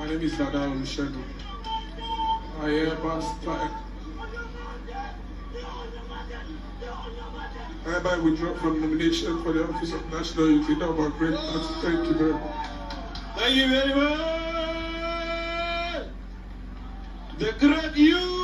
My name is Dada Olusegun. I hereby withdraw from nomination for the office of National Youth Leader of our great party. Thank you very much. Thank you very much. The great youth.